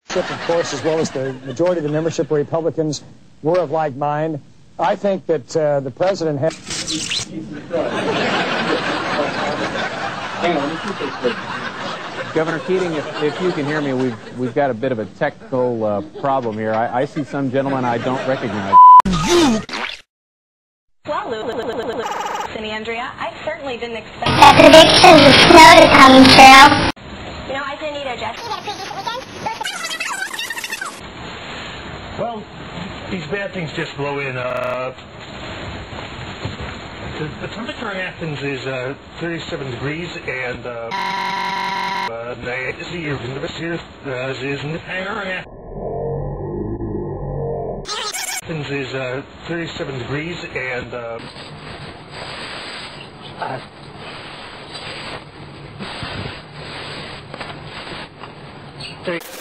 Of course, as well as the majority of the membership Republicans were of like mind. I think that the president has... Governor Keating, if you can hear me, we've got a bit of a technical problem here. I see some gentleman I don't recognize. Well, and Andrea, I certainly didn't expect the predictions of snow to come true. You know, I didn't either, Jess. Well, these bad things just blow in. The temperature in Athens is 37 degrees, and the university is in the hangar. Athens is 37 degrees, and